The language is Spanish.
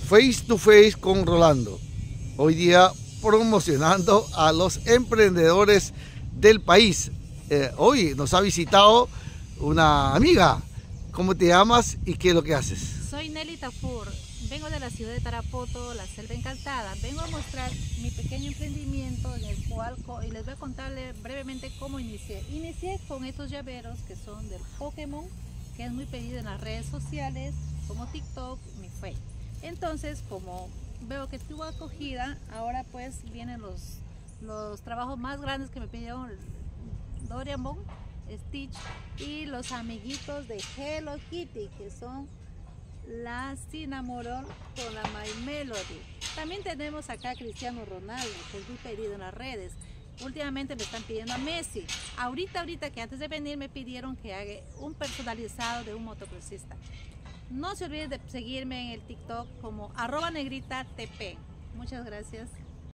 Face to Face con Rolando. Hoy día promocionando a los emprendedores del país. Hoy nos ha visitado una amiga. ¿Cómo te llamas y qué es lo que haces? Soy Nelly Tafur, vengo de la ciudad de Tarapoto, la Selva Encantada. Vengo a mostrar mi pequeño emprendimiento en el cual y les voy a contarle brevemente cómo inicié. Inicié con estos llaveros que son del Pokémon, que es muy pedido en las redes sociales como TikTok, mi Facebook. Entonces, como veo que tuvo acogida, ahora pues vienen los trabajos más grandes que me pidieron Doraemon, Stitch y los amiguitos de Hello Kitty, que son la Cinnamoroll con la My Melody. También tenemos acá a Cristiano Ronaldo, que es muy pedido en las redes. Últimamente me están pidiendo a Messi. Ahorita que antes de venir me pidieron que haga un personalizado de un motociclista. No se olviden de seguirme en el TikTok como @negritatp. Muchas gracias.